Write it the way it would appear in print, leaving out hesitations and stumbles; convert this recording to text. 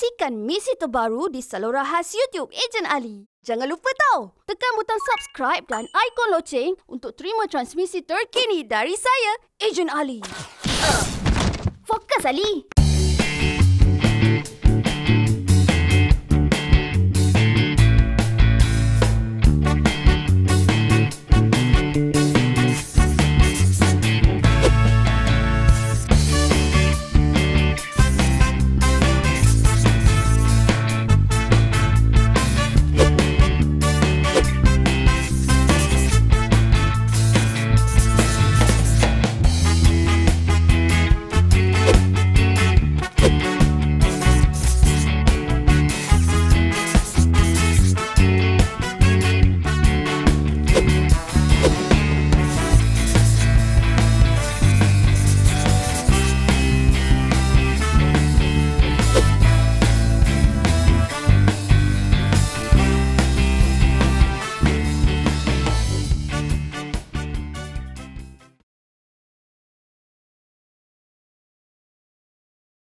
Saksikan misi terbaru di saluran khas YouTube Ejen Ali. Jangan lupa tau, tekan butang subscribe dan ikon loceng untuk terima transmisi terkini dari saya, Ejen Ali. Fokus Ali!